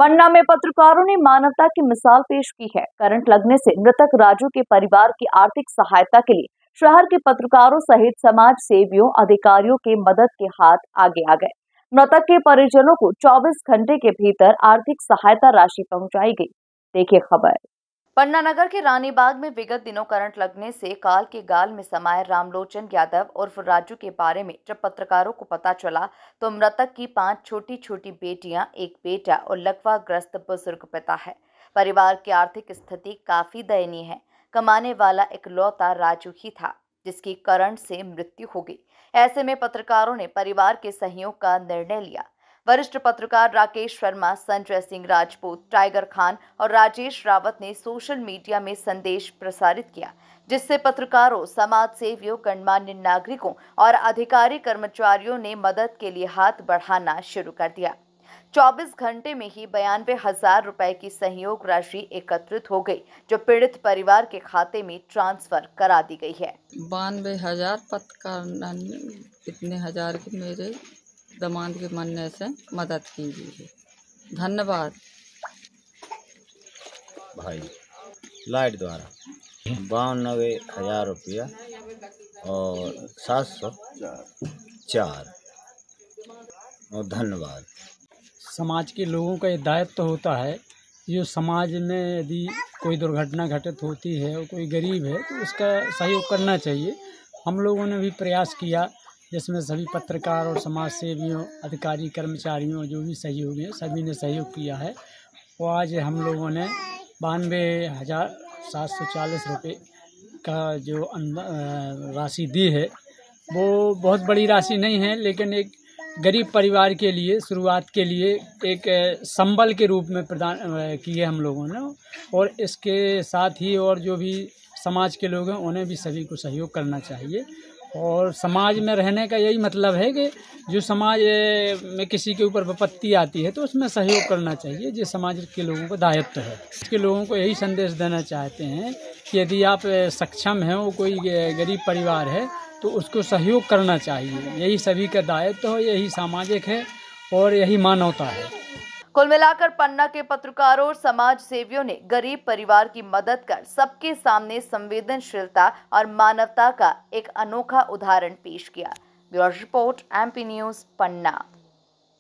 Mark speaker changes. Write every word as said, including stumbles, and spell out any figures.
Speaker 1: पन्ना में पत्रकारों ने मानवता की मिसाल पेश की है। करंट लगने से मृतक राजू के परिवार की आर्थिक सहायता के लिए शहर के पत्रकारों सहित समाज सेवियों अधिकारियों के मदद के हाथ आगे आ गए। मृतक के परिजनों को चौबीस घंटे के भीतर आर्थिक सहायता राशि पहुंचाई गई। देखिए खबर। पन्ना नगर के रानीबाग में विगत दिनों करंट लगने से काल के गाल में समाये रामलोचन यादव उर्फ राजू के बारे में जब पत्रकारों को पता चला तो मृतक की पांच छोटी छोटी बेटियां, एक बेटा और लकवाग्रस्त बुजुर्ग पिता है। परिवार की आर्थिक स्थिति काफी दयनीय है। कमाने वाला इकलौता राजू ही था जिसकी करंट से मृत्यु हो गई। ऐसे में पत्रकारों ने परिवार के सहयोग का निर्णय लिया। वरिष्ठ पत्रकार राकेश शर्मा, संजय सिंह राजपूत, टाइगर खान और राजेश रावत ने सोशल मीडिया में संदेश प्रसारित किया, जिससे पत्रकारों, समाज सेवियों, गणमान्य नागरिकों और अधिकारी कर्मचारियों ने मदद के लिए हाथ बढ़ाना शुरू कर दिया। चौबीस घंटे में ही बयानवे हजार रुपए की सहयोग राशि एकत्रित हो गई, जो पीड़ित परिवार के खाते में ट्रांसफर करा दी गई है।
Speaker 2: बानवे हजार पत्रकार इतने हजार की मेरे दमाद के मरने से मदद की गई है। धन्यवाद
Speaker 3: भाई। लाइट द्वारा बानवे हजार रुपया और सात सौ चार और धन्यवाद।
Speaker 4: समाज के लोगों का ये दायित्व होता है, जो समाज में यदि कोई दुर्घटना घटित होती है और कोई गरीब है तो उसका सहयोग करना चाहिए। हम लोगों ने भी प्रयास किया, जिसमें सभी पत्रकार और समाज सेवियों, अधिकारी, कर्मचारियों जो भी सहयोगी हैं सभी ने सहयोग किया है। और आज हम लोगों ने बानवे हज़ार सात सौ चालीस रुपये का जो राशि दी है, वो बहुत बड़ी राशि नहीं है, लेकिन एक गरीब परिवार के लिए शुरुआत के लिए एक संबल के रूप में प्रदान किए हम लोगों ने। और इसके साथ ही और जो भी समाज के लोग हैं उन्हें भी सभी को सहयोग करना चाहिए। और समाज में रहने का यही मतलब है कि जो समाज में किसी के ऊपर विपत्ति आती है तो उसमें सहयोग करना चाहिए, जो समाज के लोगों का दायित्व है। इसके लोगों को यही संदेश देना चाहते हैं कि यदि आप सक्षम हैं, वो कोई गरीब परिवार है तो उसको सहयोग करना चाहिए। यही सभी का दायित्व है, यही सामाजिक है और यही मानवता है।
Speaker 1: कुल मिलाकर पन्ना के पत्रकारों और समाज सेवियों ने गरीब परिवार की मदद कर सबके सामने संवेदनशीलता और मानवता का एक अनोखा उदाहरण पेश किया। ब्यूरो रिपोर्ट, एमपी न्यूज़, पन्ना।